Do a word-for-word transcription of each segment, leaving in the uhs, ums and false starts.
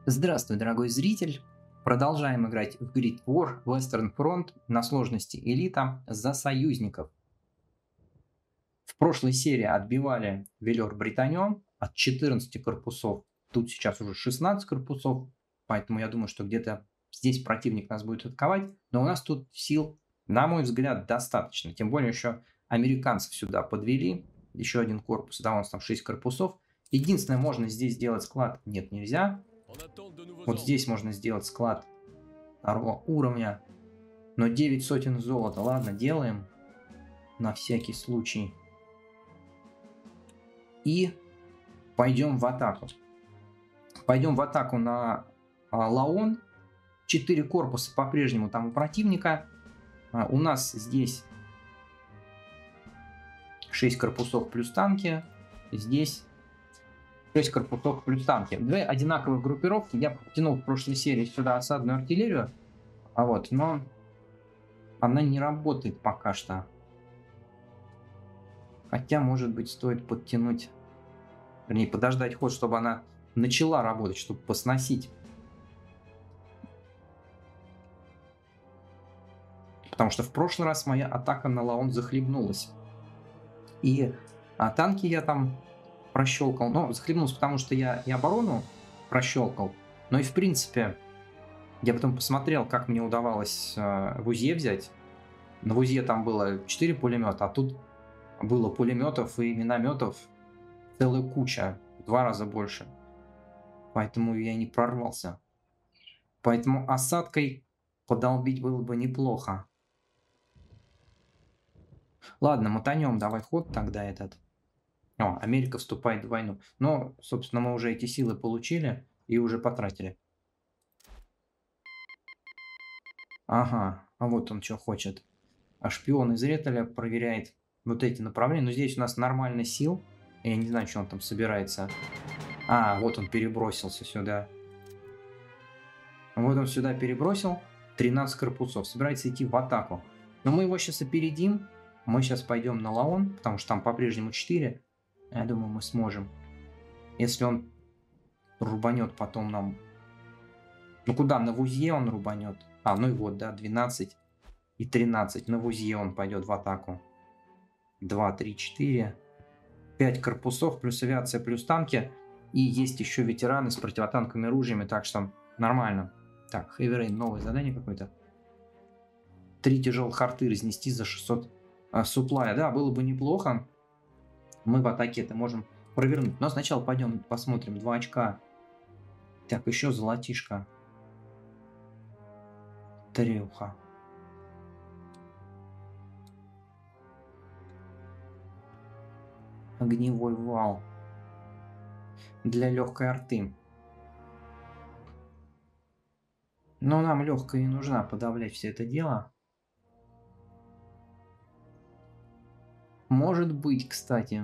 Здравствуй, дорогой зритель! Продолжаем играть в Grid War Western Front на сложности Элита за союзников. В прошлой серии отбивали Велер-Британию от четырнадцати корпусов. Тут сейчас уже шестнадцать корпусов, поэтому я думаю, что где-то здесь противник нас будет атаковать. Но у нас тут сил, на мой взгляд, достаточно. Тем более еще американцев сюда подвели. Еще один корпус, да, у нас там шесть корпусов. Единственное, можно здесь сделать склад. Нет, нельзя. Вот здесь можно сделать склад второго уровня. Но девять сотен золота. Ладно, делаем. На всякий случай. И пойдем в атаку. Пойдем в атаку на а, Лаон. Четыре корпуса по-прежнему там у противника. А, у нас здесь шесть корпусов плюс танки. Здесь шесть корпусов плюс танки. Две одинаковые группировки. Я потянул в прошлой серии сюда осадную артиллерию. А вот, но она не работает пока что. Хотя, может быть, стоит подтянуть, вернее, подождать ход, чтобы она начала работать, чтобы посносить. Потому что в прошлый раз моя атака на Лаон захлебнулась. И а, танки я там прощелкал. Но захлебнулся, потому что я и оборону прощелкал. Но и в принципе, я потом посмотрел, как мне удавалось э, в УЗЕ взять. На УЗЕ там было четыре пулемета, а тут было пулеметов и минометов целая куча. В два раза больше. Поэтому я не прорвался. Поэтому осадкой подолбить было бы неплохо. Ладно, мотанем, давай ход тогда этот. О, Америка вступает в войну. Но, собственно, мы уже эти силы получили и уже потратили. Ага, а вот он что хочет. А шпион из Реталя проверяет вот эти направления. Но здесь у нас нормально сил. Я не знаю, что он там собирается. А, вот он перебросился сюда. Вот он сюда перебросил. тринадцать корпусов. Собирается идти в атаку. Но мы его сейчас опередим. Мы сейчас пойдем на Лаон, потому что там по-прежнему четыре. Я думаю, мы сможем. Если он рубанет потом нам... Ну куда? На ВУЗье он рубанет. А, ну и вот, да, двенадцать и тринадцать. На ВУЗье он пойдет в атаку. два, три, четыре. пять корпусов, плюс авиация, плюс танки. И есть еще ветераны с противотанковыми ружьями, так что нормально. Так, Heavy Rain, новое задание какое-то. Три тяжелых арты разнести за шестьсот а, суплая. Да, было бы неплохо. Мы в атаке это можем провернуть. Но сначала пойдем посмотрим. Два очка. Так, еще золотишко. Трюха. Огневой вал. Для легкой арты. Но нам легкая и нужна подавлять все это дело. Может быть, кстати,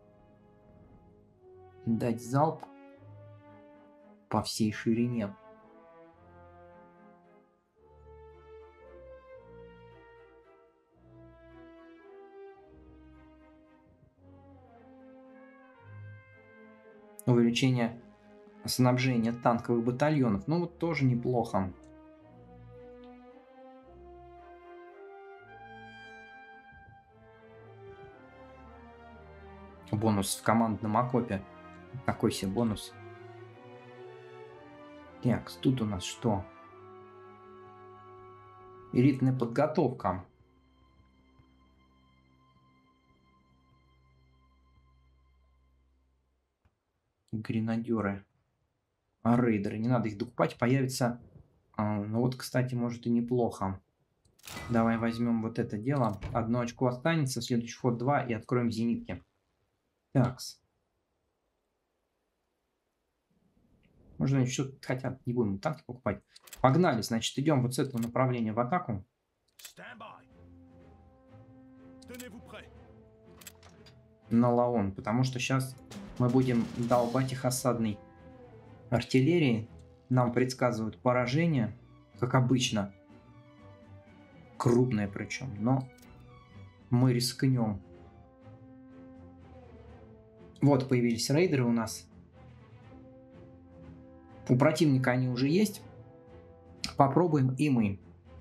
дать залп по всей ширине. Увеличение снабжения танковых батальонов. Ну вот тоже неплохо. Бонус в командном окопе. Какой себе бонус. Так, тут у нас что? Элитная подготовка. Гренадеры. А рейдеры. Не надо их докупать. Появится... А, ну вот, кстати, может и неплохо. Давай возьмем вот это дело. Одно очко останется. Следующий ход два. И откроем зенитки. Такс. Можно еще, хотя не будем танки покупать. Погнали, значит, идем вот с этого направления в атаку. На Лаон, потому что сейчас мы будем долбать их осадной артиллерией. Нам предсказывают поражение, как обычно. Крупное причем, но мы рискнем. Вот появились рейдеры у нас. У противника они уже есть. Попробуем и мы.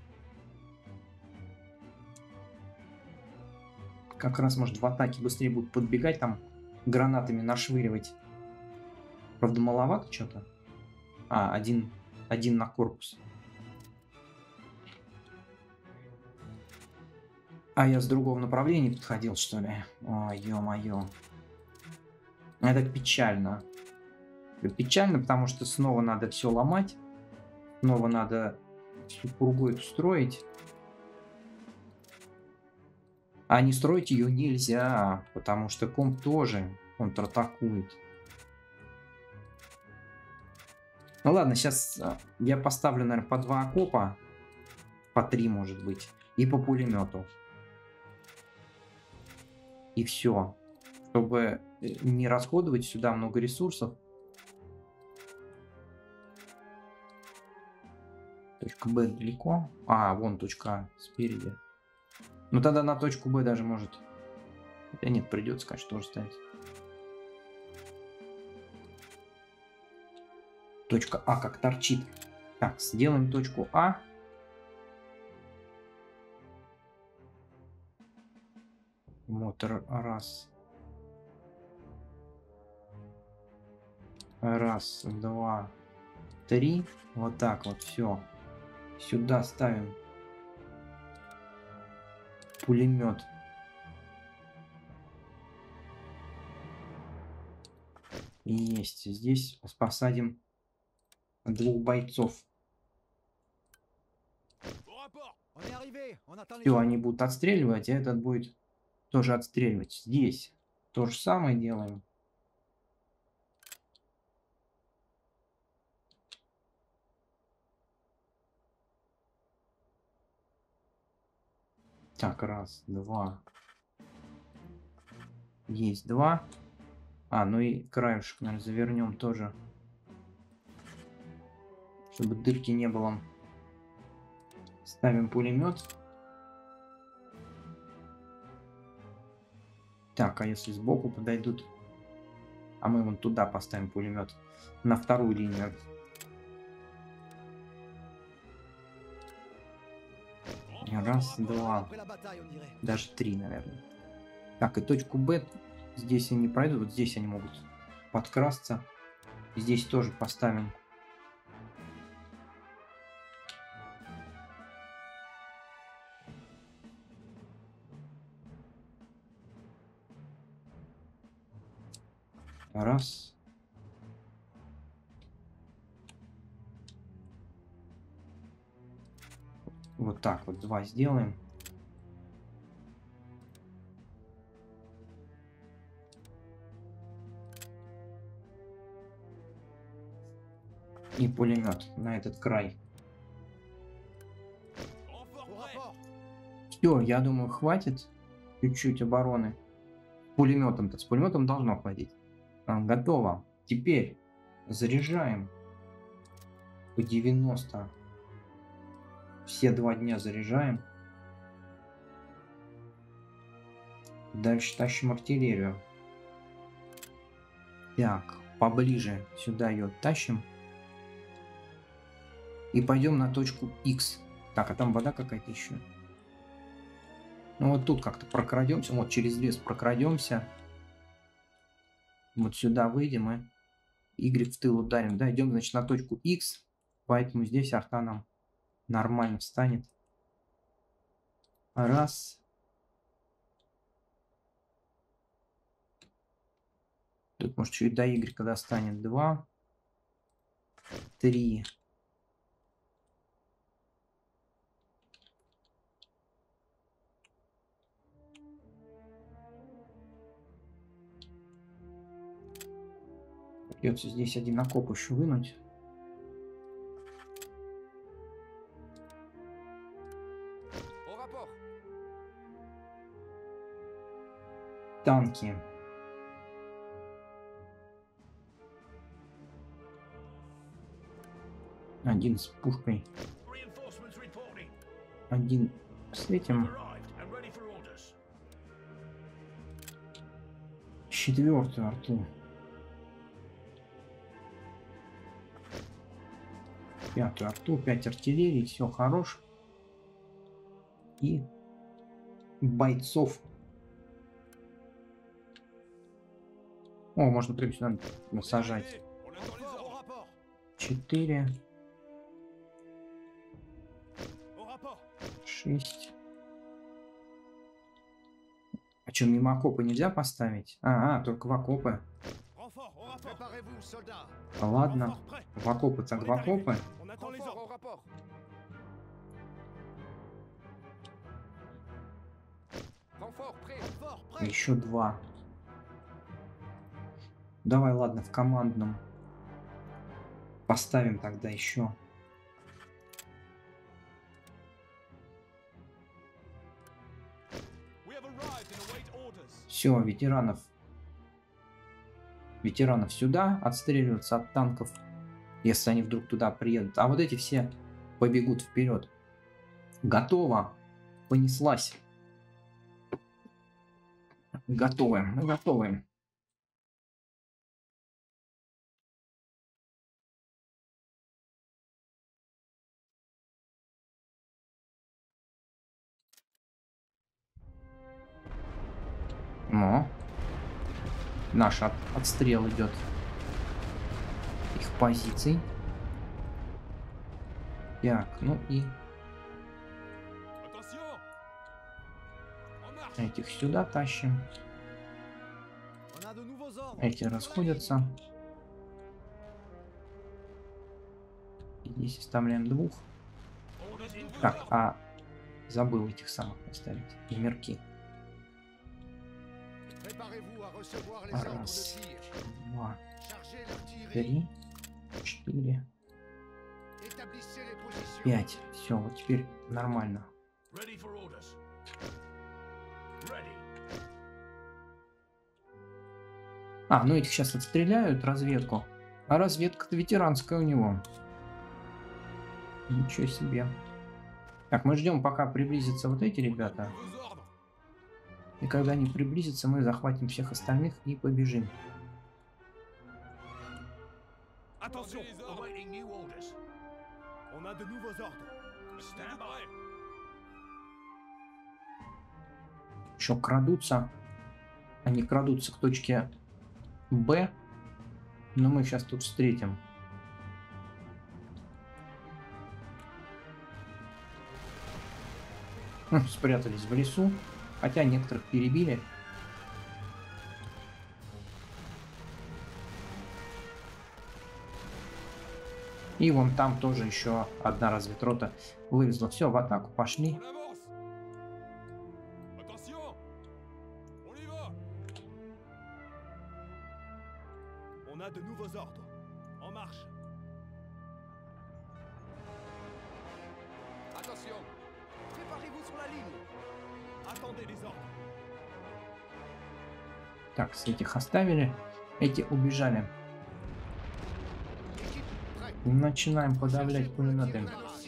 Как раз, может, в атаке быстрее будут подбегать, там гранатами нашвыривать. Правда, маловато что-то. А, один, один на корпус. А я с другого направления подходил, что ли? Ой, ё-моё. Это печально. Это печально, потому что снова надо все ломать. Снова надо всю пургу эту строить. А не строить ее нельзя, потому что комп тоже контратакует. Ну ладно, сейчас я поставлю, наверное, по два окопа. По три, может быть. И по пулемету. И все. Чтобы не расходовать сюда много ресурсов. Точка Б далеко. А, вон точка А спереди. Ну тогда на точку Б даже может. Да нет, придется, конечно, тоже ставить. Точка А как торчит. Так, сделаем точку А. Мотор раз. Раз, два, три. Вот так вот, все. Сюда ставим пулемет. Есть. Здесь посадим двух бойцов. Все, они будут отстреливать, а этот будет тоже отстреливать. Здесь то же самое делаем. Так, раз, два. Есть два. А, ну и краешек, наверное, завернем тоже. Чтобы дырки не было. Ставим пулемет. Так, а если сбоку подойдут? А мы вон туда поставим пулемет. На вторую линию. Раз, два. Даже три, наверное. Так, и точку Б здесь они пройдут. Вот здесь они могут подкрасться. Здесь тоже поставим. Раз. Вот так вот два сделаем. И пулемет на этот край. Все, я думаю, хватит чуть-чуть обороны. Пулеметом-то, с пулеметом должно хватить. А, готово. Теперь заряжаем по девяносто. Все два дня заряжаем. Дальше тащим артиллерию. Так, поближе сюда ее тащим. И пойдем на точку X. Так, а там вода какая-то еще. Ну вот тут как-то прокрадемся. Вот через лес прокрадемся. Вот сюда выйдем и Y в тыл ударим. Да, идем, значит, на точку X. Поэтому здесь арта нам нормально встанет. Раз. Тут, может, чуть до Y, когда станет два. Три. Придется здесь один окоп еще вынуть. Танки. Один с пушкой. Один с этим. Четвертую арту. Пятую арту, пять артиллерии, все хорош. И бойцов. О, можно прям сюда насажать. Четыре. Шесть. А что, мимо окопа нельзя поставить? А, а, только в окопы. Ладно. В окопы так в окопы. Еще два. Давай, ладно, в командном. Поставим тогда еще. Все, ветеранов. Ветеранов сюда отстреливаться от танков, если они вдруг туда приедут. А вот эти все побегут вперед. Готово. Понеслась. Готовы. Мы готовы. Но наш от, отстрел идет их позиций. Так, ну и этих сюда тащим. Эти расходятся. И здесь оставляем двух. Так, а забыл этих самых поставить. И мерки. Раз, два, три, четыре, пять. Все, вот теперь нормально. А, ну этих сейчас отстреляют, разведку. А разведка-то ветеранская у него. Ничего себе. Так, мы ждем, пока приблизятся вот эти ребята. И когда они приблизятся, мы захватим всех остальных и побежим. Еще крадутся. Они крадутся к точке Б. Но мы сейчас тут встретим. Хм, спрятались в лесу. Хотя некоторых перебили. И вон там тоже еще одна разведрота вылезла. Все, в атаку пошли. Так, с этих оставили. Эти убежали. Начинаем подавлять пулеметы.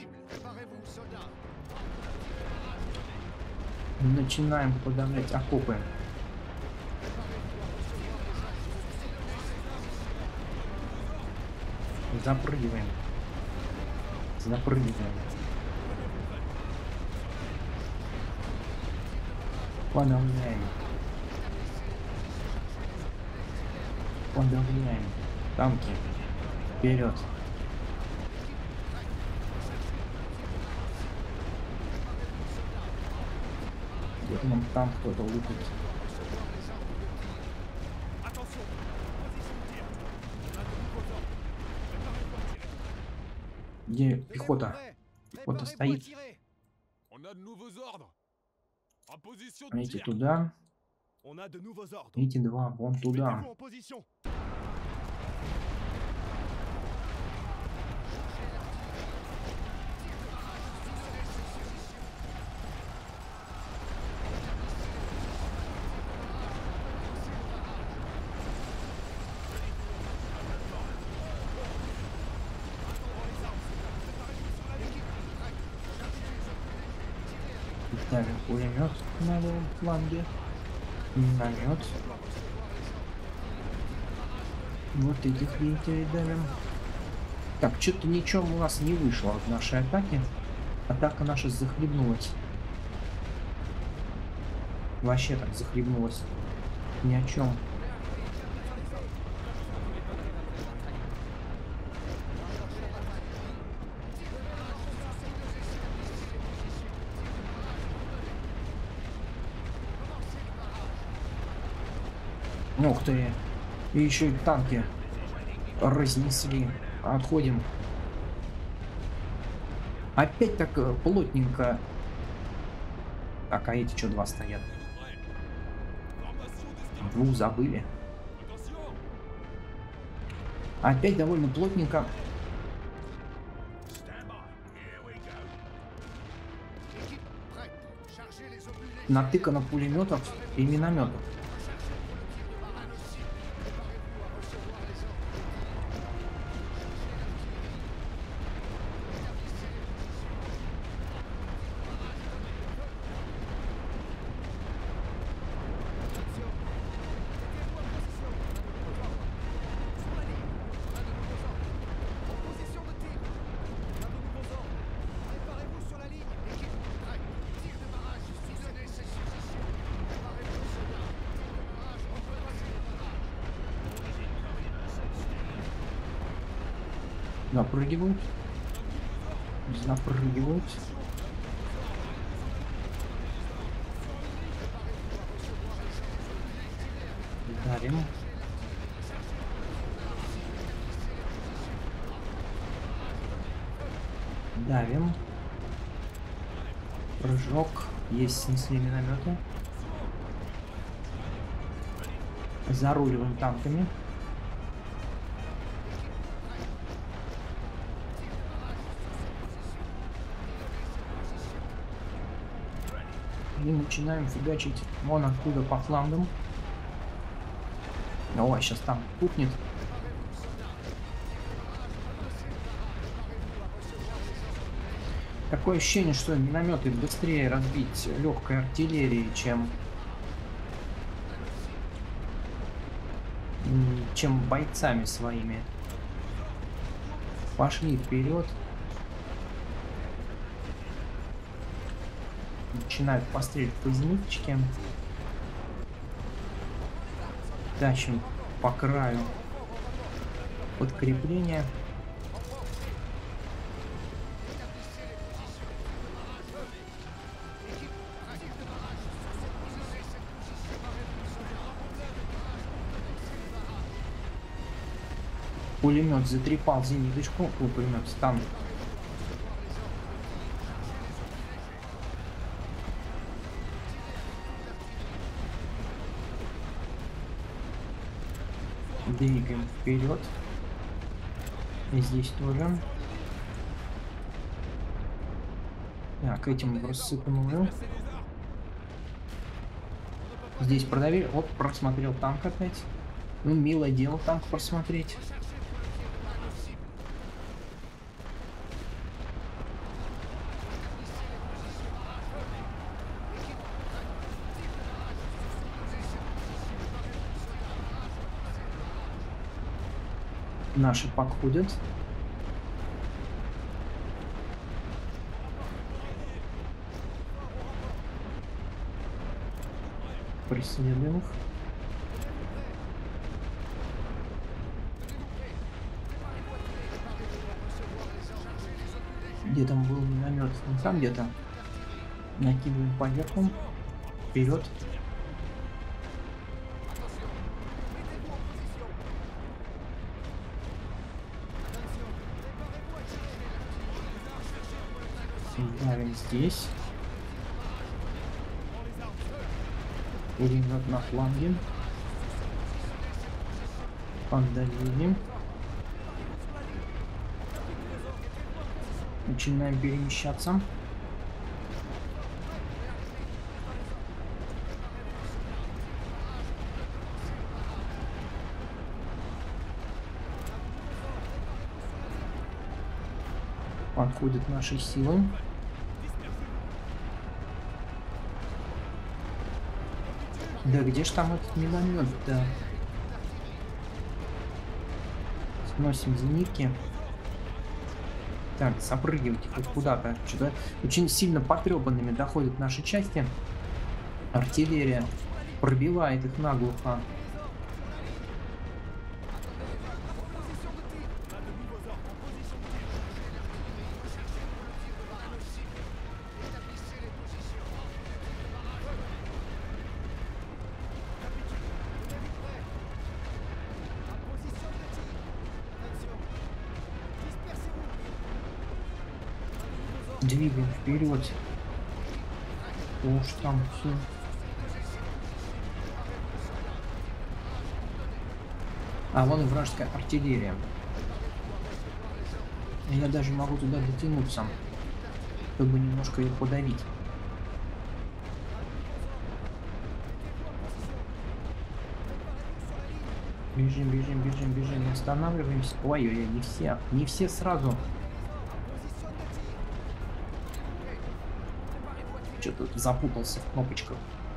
Начинаем подавлять окопы. Запрыгиваем. Запрыгиваем. Подавляем. Подавляем. Танки. Вперед. Где-то нам там кто-то лупит. Где пехота? Пехота стоит. Эти туда. Эти два вон туда. Ставим пулемет на левом фланге. Миномет. Вот этих, видите, давим. Так, что-то ничего у нас не вышло от нашей атаки. Атака наша захлебнулась. Вообще так захлебнулась. Ни о чем. Ух ты. И еще и танки разнесли. Отходим. Опять так э, плотненько. Так, а эти что, два стоят? Двух забыли. Опять довольно плотненько. Натыкано пулеметов и минометов. Запрыгивают. Запрыгивают. Давим. Давим. Прыжок. Есть, снесли минометы. Заруливаем танками. И начинаем фигачить вон оттуда по флангам. Ой, сейчас там путнет. Такое ощущение, что минометы быстрее разбить легкой артиллерии, чем чем бойцами своими. Пошли вперед. Начинают пострелять по зенитчике. Тащим по краю подкрепление. Пулемет затрепал зениточку. О, пулемет стан. Двигаем вперед. И здесь тоже. Так, этим рассыпаем. Здесь продавили. Оп, просмотрел танк опять. Ну, милое дело танк просмотреть. Наши подходят. Преследуем их. Где там был миномет? Он сам где-то. Накидываем поверху. Вперед. Давим здесь. Пулемет на фланге. Поддавили. Начинаем перемещаться. Подходят наши силы. Да где ж там этот миномет, да? Сносим зенитки. Так, запрыгивайте хоть куда-то. Что-то очень сильно потрепанными доходят наши части. Артиллерия пробивает их наглухо. Двигаем вперед. Уж там все. А вон и вражеская артиллерия. Я даже могу туда дотянуться, чтобы немножко ее подавить. Бежим, бежим, бежим, бежим, не останавливаемся. Ой-ой-ой, не все, не все сразу. Что-то запутался в кнопочках.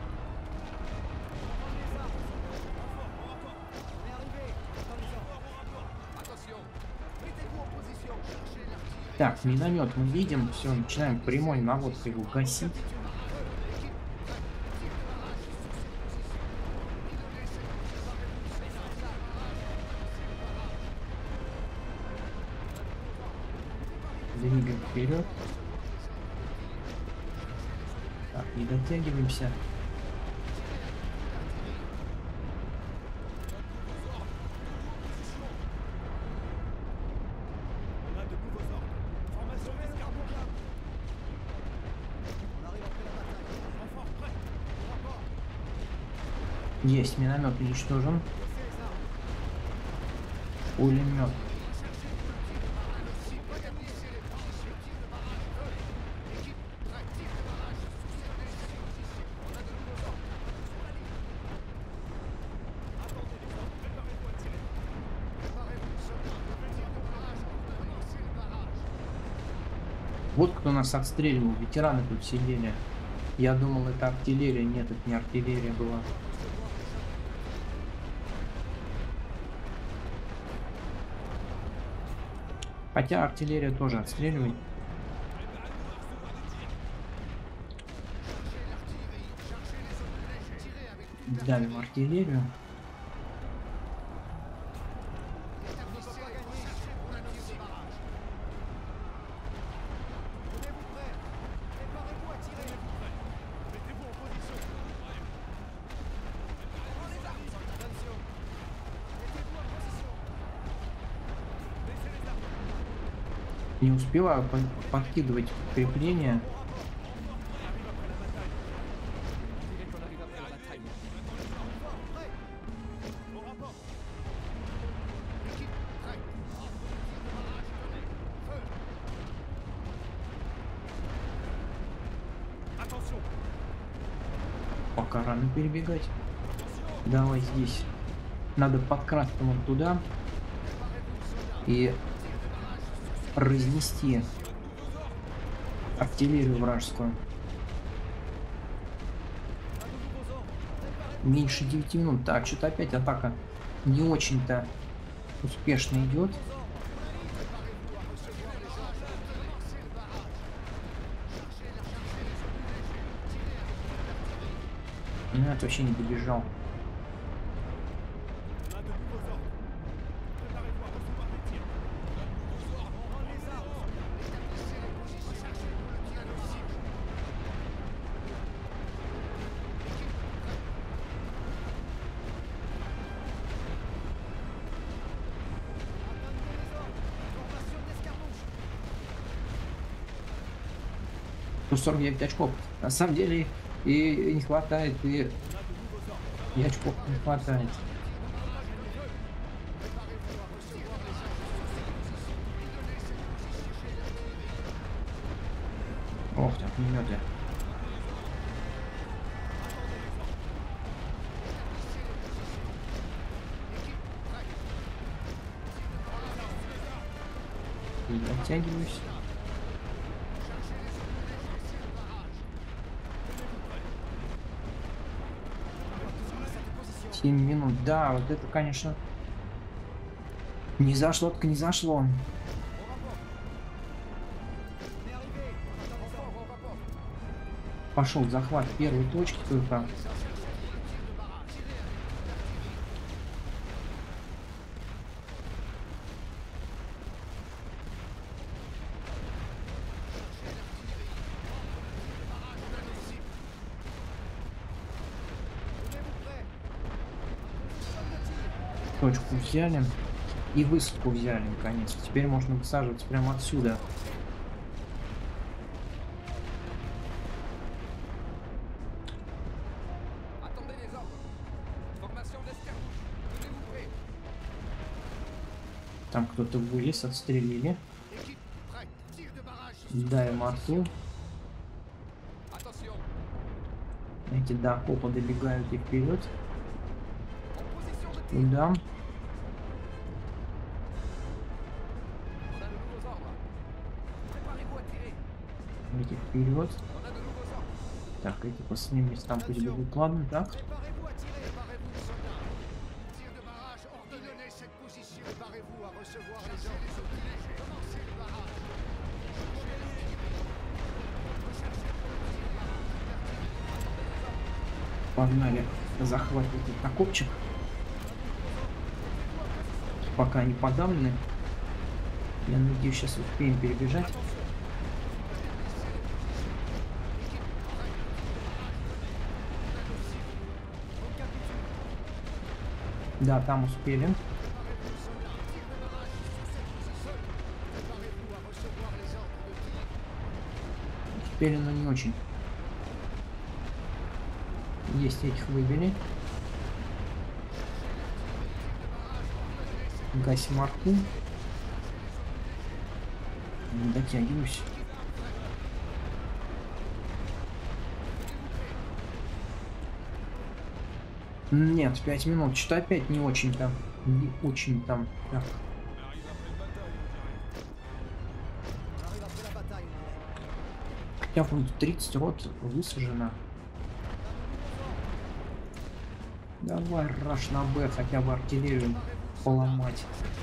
Так, миномет мы видим, все, начинаем прямой наводкой его гасить. Двигаем вперед. Так, не дотягиваемся. Есть, миномет уничтожен. Пулемет. Вот кто нас отстреливал, ветераны тут сидели. Я думал, это артиллерия. Нет, это не артиллерия была. Хотя артиллерия тоже отстреливает. Давим артиллерию. Не успеваю подкидывать крепления. Пока рано перебегать. Давай здесь. Надо подкрасться вон туда. И разнести артиллерию вражескую. Меньше девяти минут. Так, что-то опять атака не очень-то успешно идет. Ну, это вообще не добежал. сорок девять очков. На самом деле и не хватает, и, и очков не хватает. Ох, так минуты. И оттягиваюсь. семь минут. Да, вот это, конечно, не зашло, так не зашло. Пошел захват первой точки только. Точку взяли. И высадку взяли, наконец. Теперь можно высаживаться прямо отсюда. Там кто-то вылез, отстрелили. Даем арту. Эти до окопа добегают и вперед. Туда. Эти вперед. Так, эти по своим местам пусть будут. Ладно, так. Погнали захватывать этот окопчик. Пока они подавлены. Я надеюсь, сейчас успеем перебежать. Да, там успели. Успели, но не очень. Есть, этих выбили. Гасим арту. Дотягиваюсь. Нет, пять минут. Что-то опять не очень там. Не очень там. Так. Хотя бы тридцать рот высажено. Давай, раш на Б, хотя бы артиллерию поломать.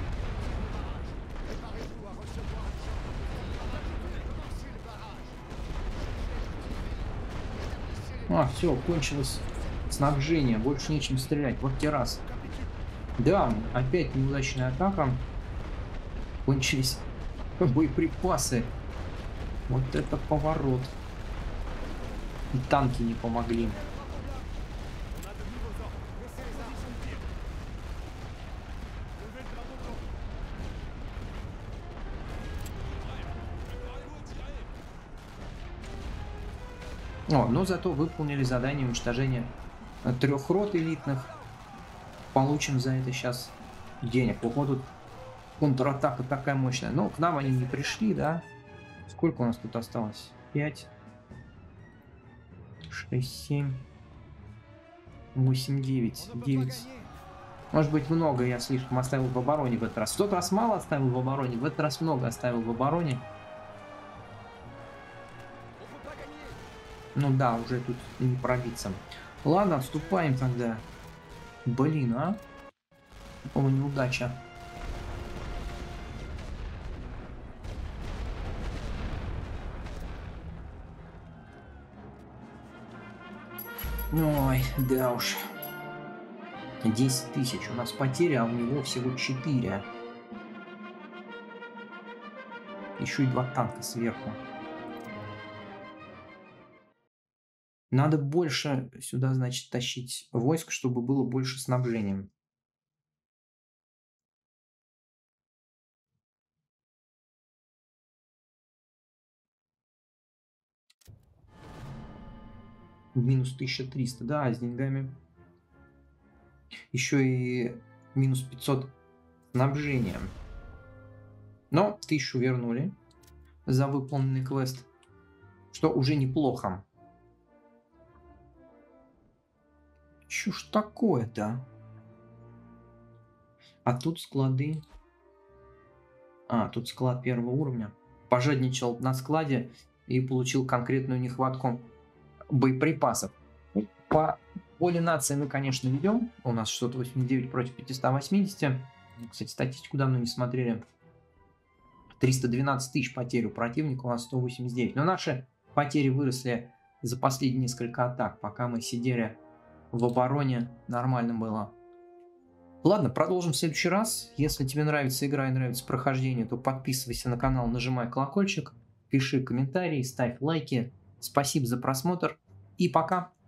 А, все, кончилось снабжение, больше нечем стрелять. Вот террас. Да, опять неудачная атака. Кончились боеприпасы. Вот это поворот. И танки не помогли. О, но зато выполнили задание уничтожения трех рот элитных. Получим за это сейчас денег. Походу, контратака такая мощная. Но к нам они не пришли, да? Сколько у нас тут осталось? пять, шесть, семь, восемь, девять. девять. Может быть, много я слишком оставил в обороне в этот раз. В тот раз мало оставил в обороне, в этот раз много оставил в обороне. Ну да, уже тут не пробиться. Ладно, отступаем тогда. Блин, а? О, неудача. Ой, да уж. десять тысяч. У нас потери, а у него всего четыре. Еще и два танка сверху. Надо больше сюда, значит, тащить войск, чтобы было больше снабжения. Минус тысяча триста, да, с деньгами. Еще и минус пятьсот снабжения. Но тысячу вернули за выполненный квест, что уже неплохо. Чё ж такое-то? А тут склады. А, тут склад первого уровня. Пожадничал на складе и получил конкретную нехватку боеприпасов. По воле нации мы, конечно, ведем. У нас шестьсот восемьдесят девять против пятисот восьмидесяти. Кстати, статистику давно не смотрели. триста двенадцать тысяч потерь у противника, у нас сто восемьдесят девять. Но наши потери выросли за последние несколько атак. Пока мы сидели в обороне, нормально было. Ладно, продолжим в следующий раз. Если тебе нравится игра и нравится прохождение, то подписывайся на канал, нажимай колокольчик, пиши комментарии, ставь лайки. Спасибо за просмотр и пока!